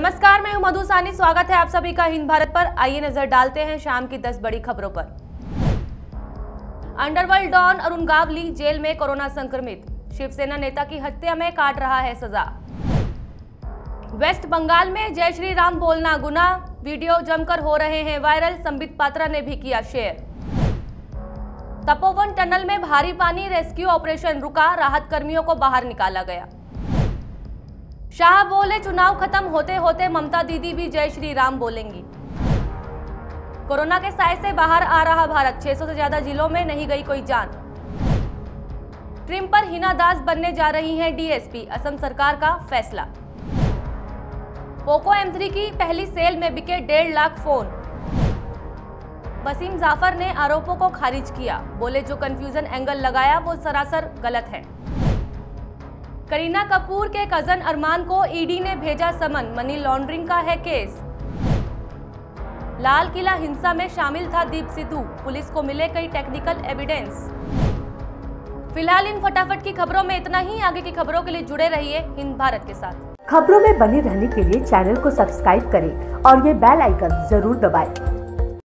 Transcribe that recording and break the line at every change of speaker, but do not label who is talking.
नमस्कार, मैं हूं मधु सानी। स्वागत है आप सभी का हिंद भारत पर। आइए नजर डालते हैं शाम की 10 बड़ी खबरों पर। Underworld don Arun Gawli jail में कोरोना संक्रमित, शिवसेना नेता की हत्या में काट रहा है सजा। वेस्ट बंगाल में जय श्री राम बोलना गुनाह, वीडियो जमकर हो रहे हैं वायरल, संबित पात्रा ने भी किया शेयर। तपोवन टनल में भारी पानी, रेस्क्यू ऑपरेशन रुका, राहत कर्मियों को बाहर निकाला गया। शाह बोले चुनाव खत्म होते होते ममता दीदी भी जय श्री राम बोलेंगी। कोरोना के साए से बाहर आ रहा भारत, 600 से ज्यादा जिलों में नहीं गई कोई जान। ट्रिम पर हिना दास बनने जा रही हैं डीएसपी, असम सरकार का फैसला। पोको M3 की पहली सेल में बिके 1.5 लाख फोन। वसीम जाफर ने आरोपों को खारिज किया, बोले जो कंफ्यूजन एंगल लगाया वो सरासर गलत है। करीना कपूर के कजन अरमान को ईडी ने भेजा समन, मनी लॉन्ड्रिंग का है केस। लाल किला हिंसा में शामिल था दीप सिद्धू, पुलिस को मिले कई टेक्निकल एविडेंस। फिलहाल इन फटाफट की खबरों में इतना ही। आगे की खबरों के लिए जुड़े रहिए हिंद भारत के साथ।
खबरों में बने रहने के लिए चैनल को सब्सक्राइब करें और ये बेल आइकन जरूर दबाएं।